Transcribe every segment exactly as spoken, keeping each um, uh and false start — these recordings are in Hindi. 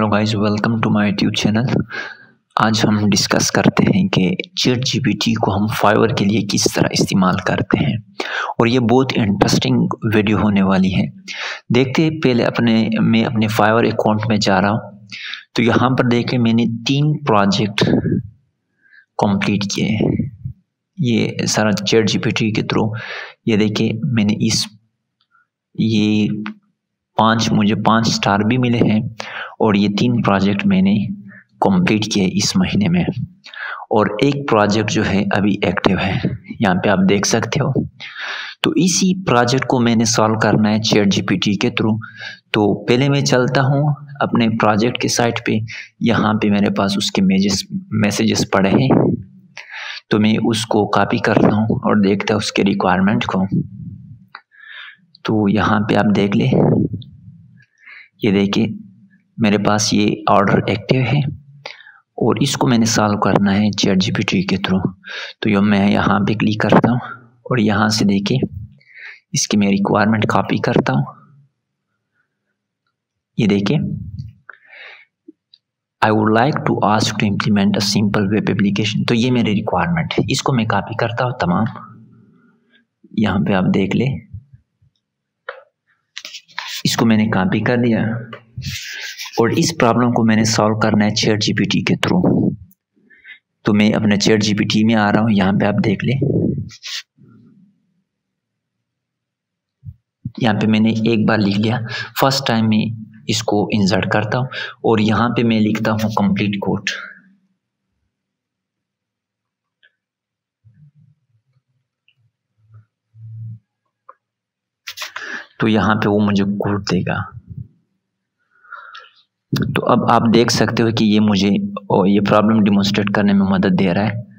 Guys, welcome to my YouTube channel. आज हम डिस्कस करते हैं कि चैट जीपीटी को हम फाइवर के लिए किस तरह इस्तेमाल करते हैं और ये बहुत इंटरेस्टिंग वीडियो होने वाली है। देखते हैं, पहले अपने मैं अपने फाइवर अकाउंट में जा रहा हूँ। तो यहाँ पर देखें, मैंने तीन प्रोजेक्ट कंप्लीट किए हैं, ये सारा चैट जीपीटी के थ्रू। ये देखिए, मैंने इस ये पांच मुझे पांच स्टार भी मिले हैं और ये तीन प्रोजेक्ट मैंने कंप्लीट किए इस महीने में। और एक प्रोजेक्ट जो है अभी एक्टिव है, यहाँ पे आप देख सकते हो। तो इसी प्रोजेक्ट को मैंने सॉल्व करना है चैट जीपीटी के थ्रू। तो पहले मैं चलता हूँ अपने प्रोजेक्ट के साइट पे। यहाँ पे मेरे पास उसके मैसेज मैसेजेस पड़े हैं, तो मैं उसको कॉपी करता हूँ और देखता हूँ उसके रिक्वायरमेंट को। तो यहाँ पे आप देख ले, ये देखिए मेरे पास ये ऑर्डर एक्टिव है और इसको मैंने सॉल्व करना है चैट जीपीटी के थ्रू। तो ये मैं यहाँ पे क्लिक करता हूँ और यहाँ से देखिए इसकी मैं रिक्वायरमेंट कॉपी करता हूँ। ये देखिए, I would like to ask to implement a simple web application. तो ये मेरी रिक्वायरमेंट है, इसको मैं कॉपी करता हूँ तमाम। यहाँ पे आप देख ले, इसको मैंने कॉपी कर दिया और इस प्रॉब्लम को मैंने सॉल्व करना है चैट जीपीटी के थ्रू। तो मैं अपने चैट जीपीटी में आ रहा हूँ। यहाँ पे आप देख ले, यहाँ पे मैंने एक बार लिख लिया। फर्स्ट टाइम मैं इसको इंसर्ट करता हूँ और यहाँ पे मैं लिखता हूँ कंप्लीट कोड। तो यहाँ पे वो मुझे कोड देगा। तो अब आप देख सकते हो कि ये मुझे ये प्रॉब्लम डिमोन्स्ट्रेट करने में मदद दे रहा है।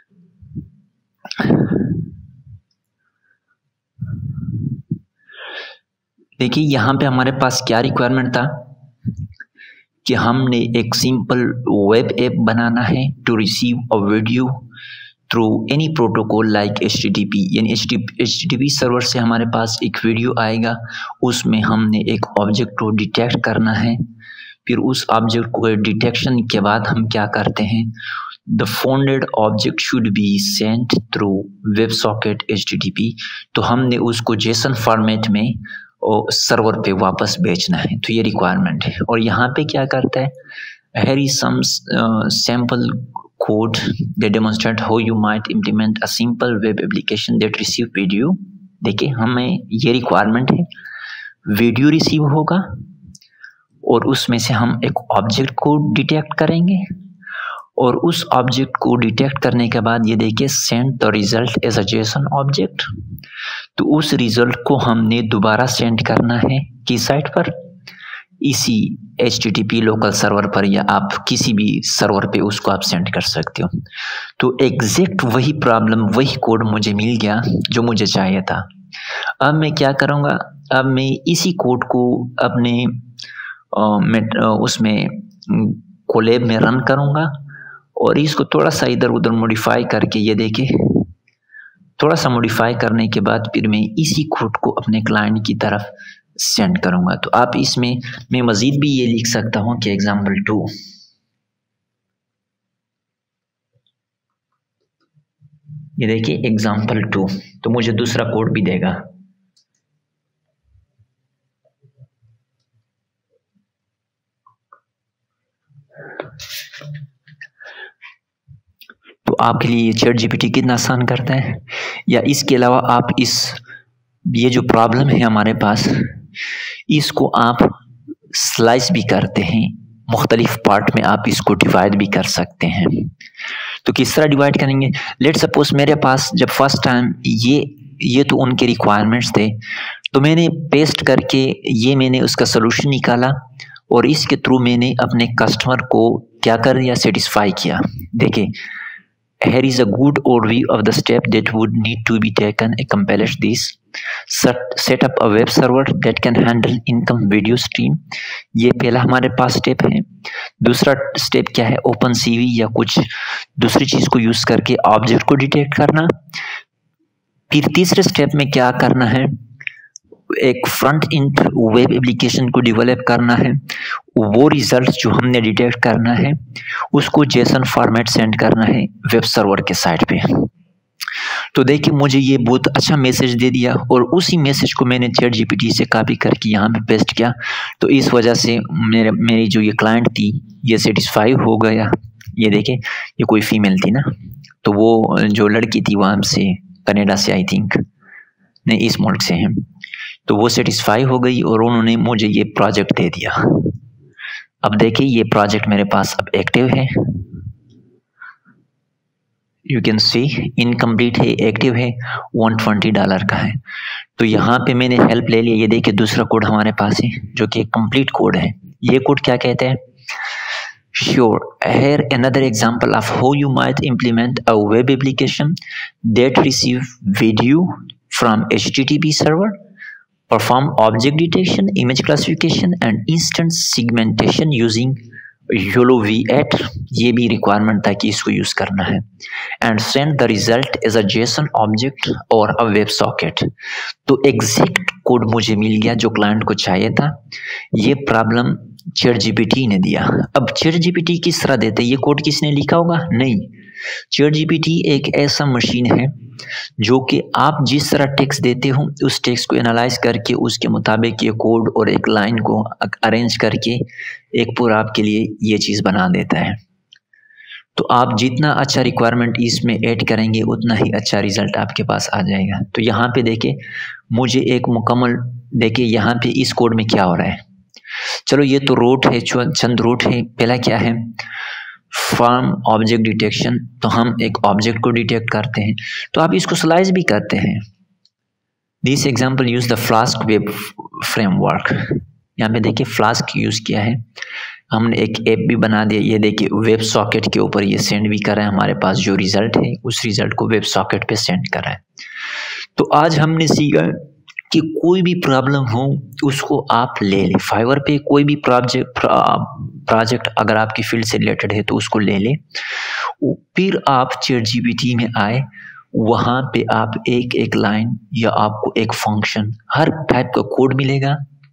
देखिए, यहाँ पे हमारे पास क्या रिक्वायरमेंट था कि हमने एक सिंपल वेब ऐप बनाना है to receive a video through any protocol like H T T P. यानी H T T P server से हमारे पास एक वीडियो आएगा, उसमें हमने एक ऑब्जेक्ट को डिटेक्ट करना है। फिर उस ऑब्जेक्ट को डिटेक्शन के बाद हम क्या करते हैं, the founded object should be sent through web socket H T T P. तो हमने उसको जेसन फॉर्मेट में और सर्वर पे वापस भेजना है। तो ये रिक्वायरमेंट है। और यहाँ पे क्या करता है, here is some uh, sample code that demonstrate how you might implement a simple web application that receive video। देखिए, हमें ये रिक्वायरमेंट है, वीडियो रिसीव होगा और उसमें से हम एक ऑब्जेक्ट को डिटेक्ट करेंगे और उस ऑब्जेक्ट को डिटेक्ट करने के बाद ये देखिए send the result as a JSON object. तो उस रिजल्ट को हमने दोबारा सेंड करना है किस साइट पर, इसी H T T P local server पर, या आप किसी भी सर्वर पे उसको आप सेंड कर सकते हो। तो एग्जैक्ट वही प्रॉब्लम, वही कोड मुझे मिल गया जो मुझे चाहिए था। अब मैं क्या करूँगा, अब मैं इसी कोड को अपने आ, उसमें कोलैब में रन करूँगा और इसको थोड़ा सा इधर उधर मॉडिफाई करके, ये देखिए थोड़ा सा मॉडिफाई करने के बाद फिर मैं इसी कोड को अपने क्लाइंट की तरफ सेंड करूंगा। तो आप इसमें मैं मजीद भी ये लिख सकता हूं कि एग्जाम्पल टू, ये देखिए एग्जाम्पल टू, तो मुझे दूसरा कोड भी देगा। तो आपके लिए ये चैट जीपीटी कितना आसान करता है। या इसके अलावा आप इस ये जो प्रॉब्लम है हमारे पास, इसको आप स्लाइस भी करते हैं, मुख्तलिफ पार्ट में आप इसको डिवाइड भी कर सकते हैं। तो किस तरह डिवाइड करेंगे, लेट सपोज मेरे पास जब फर्स्ट टाइम ये ये तो उनके रिक्वायरमेंट्स थे, तो मैंने पेस्ट करके ये मैंने उसका सोल्यूशन निकाला और इसके थ्रू मैंने अपने कस्टमर को क्या कर दिया, सेटिस्फाई किया। देखिए, here is a good overview of the step that would need to be taken to accomplish this. Set, set up a web server that can handle income video stream। ये पहला हमारे पास स्टेप है। दूसरा स्टेप क्या है, ओपन सीवी या कुछ दूसरी चीज को यूज करके ऑब्जेक्ट को डिटेक्ट करना। फिर तीसरे स्टेप में क्या करना है, एक फ्रंट एंड वेब एप्लीकेशन को डेवलप करना है। वो रिजल्ट जो हमने डिटेक्ट करना है उसको जेसन फॉर्मेट सेंड करना है वेब सर्वर के साइट पे। तो देखिए मुझे ये बहुत अच्छा मैसेज दे दिया और उसी मैसेज को मैंने चैट जीपीटी से कॉपी करके यहाँ पे पेस्ट किया। तो इस वजह से मेरे मेरी जो ये क्लाइंट थी ये सेटिस्फाई हो गया। ये देखे ये कोई फीमेल थी ना, तो वो जो लड़की थी वहाँ से कनाडा से आई थिंक, नहीं इस मुल्क से हैं, तो वो सेटिस्फाई हो गई और उन्होंने मुझे ये प्रोजेक्ट दे दिया। अब देखिए ये प्रोजेक्ट मेरे पास अब एक्टिव है, यू कैन सी इनकम्प्लीट है, एक्टिव है, वन ट्वेंटी डॉलर का है। तो यहाँ पे मैंने हेल्प ले लिया। ये देखिए दूसरा कोड हमारे पास है जो कि कंप्लीट कोड है। ये कोड क्या कहते हैं? Sure, here another example of how you might implement a web application that receive video from H T T P server, perform object detection, image classification and instant segmentation using YOLO V eight। ये भी रिक्वायरमेंट था कि इसको यूज करना है। And send the result as a JSON object और अ वेब सॉकेट। तो एग्जैक्ट कोड मुझे मिल गया जो क्लाइंट को चाहिए था। ये प्रॉब्लम चैट जीपीटी ने दिया। अब चैट जीपीटी किस तरह देते, ये कोड किसने लिखा होगा? नहीं, चैट जीपीटी एक ऐसा मशीन है जो कि आप जिस तरह टेक्स्ट देते हो उस टेक्स्ट को एनालाइज करके उसके मुताबिक ये कोड और एक लाइन को अरेंज करके एक पूरा आपके लिए ये चीज़ बना देता है। तो आप जितना अच्छा रिक्वायरमेंट इसमें ऐड करेंगे उतना ही अच्छा रिजल्ट आपके पास आ जाएगा। तो यहाँ पे देखिए मुझे एक मुकम्मल, देखिए यहाँ पे इस कोड में क्या हो रहा है। चलो ये तो रूट है, चंद रूट है। पहला क्या है? फ्रॉम ऑब्जेक्ट डिटेक्शन, तो हम एक ऑब्जेक्ट को डिटेक्ट करते हैं, तो आप इसको स्लाइस भी करते हैं। This example use the Flask web framework. यहाँ पे देखिए फ्लास्क यूज किया है, हमने एक ऐप भी बना दिया। ये देखिए वेब सॉकेट के ऊपर ये सेंड भी कर रहा है, हमारे पास जो रिजल्ट है उस रिजल्ट को वेब सॉकेट पे सेंड कर रहा है। तो आज हमने सीखा कि कोई भी प्रॉब्लम हो उसको आप ले लें। फाइवर पे कोई भी प्रोजेक्ट प्रोजेक्ट अगर आपकी फील्ड से रिलेटेड है तो उसको ले लें। फिर आप चैट जीपीटी में आए, वहाँ पे आप एक एक लाइन या आपको एक फंक्शन हर टाइप का कोड मिलेगा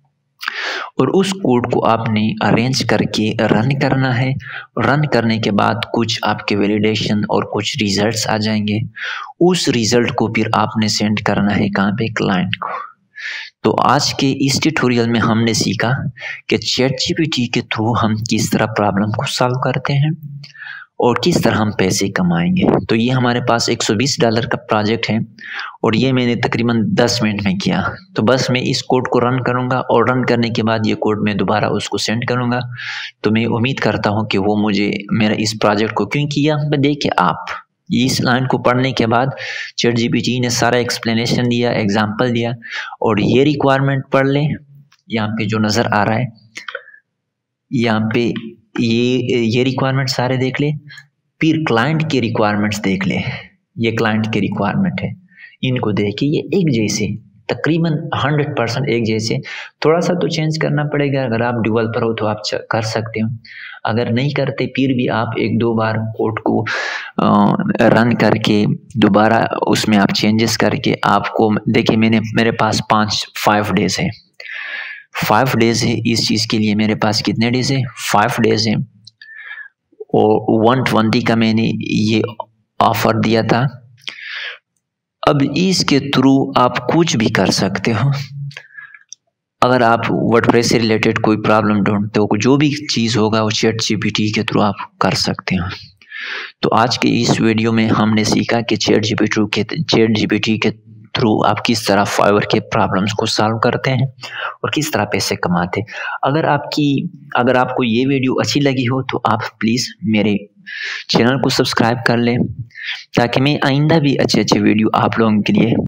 और उस कोड को आपने अरेंज करके रन करना है। रन करने के बाद कुछ आपके वैलिडेशन और कुछ रिजल्ट्स आ जाएंगे। उस रिजल्ट को फिर आपने सेंड करना है कहाँ पे? क्लाइंट को। तो आज के इस ट्यूटोरियल में हमने सीखा कि चैट जीपीटी के थ्रू हम किस तरह प्रॉब्लम को सॉल्व करते हैं और किस तरह हम पैसे कमाएंगे। तो ये हमारे पास एक सौ बीस डॉलर का प्रोजेक्ट है और ये मैंने तकरीबन दस मिनट में किया। तो बस मैं इस कोड को रन करूँगा और रन करने के बाद ये कोड मैं दोबारा उसको सेंड करूँगा। तो मैं उम्मीद करता हूँ कि वो मुझे मेरा इस प्रोजेक्ट को क्यों किया। देखिए आप इस लाइन को पढ़ने के बाद चैट जीपीटी ने सारा एक्सप्लेनेशन दिया, एग्जाम्पल दिया और ये रिक्वायरमेंट पढ़ ले। यहाँ पे जो नज़र आ रहा है, यहाँ पे ये ये रिक्वायरमेंट सारे देख ले, फिर क्लाइंट के रिक्वायरमेंट्स देख ले। ये क्लाइंट के रिक्वायरमेंट है, इनको देखिए ये एक जैसे तकरीबन हंड्रेड परसेंट एक जैसे। थोड़ा सा तो चेंज करना पड़ेगा, अगर आप डेवलपर हो तो आप कर सकते हो, अगर नहीं करते फिर भी आप एक दो बार कोड को रन करके दोबारा उसमें आप चेंजेस करके आपको देखिए। मैंने मेरे पास पाँच फाइव डेज है फाइव डेज है इस चीज़ के लिए। मेरे पास कितने डेज है? फाइव डेज है और वन ट्वेंटी का मैंने ये ऑफर दिया था। अब इसके थ्रू आप कुछ भी कर सकते हो। अगर आप वर्डप्रेस से रिलेटेड कोई प्रॉब्लम ढूंढते हो, जो भी चीज़ होगा वो चैट जीपीटी के थ्रू आप कर सकते हो। तो आज के इस वीडियो में हमने सीखा कि चैट जीपीटी के चैट जीपीटी के थ्रू आप किस तरह फाइवर के प्रॉब्लम्स को सॉल्व करते हैं और किस तरह पैसे कमाते हैं। अगर आपकी अगर आपको ये वीडियो अच्छी लगी हो तो आप प्लीज़ मेरे चैनल को सब्सक्राइब कर लें ताकि मैं आइंदा भी अच्छे अच्छे वीडियो आप लोगों के लिए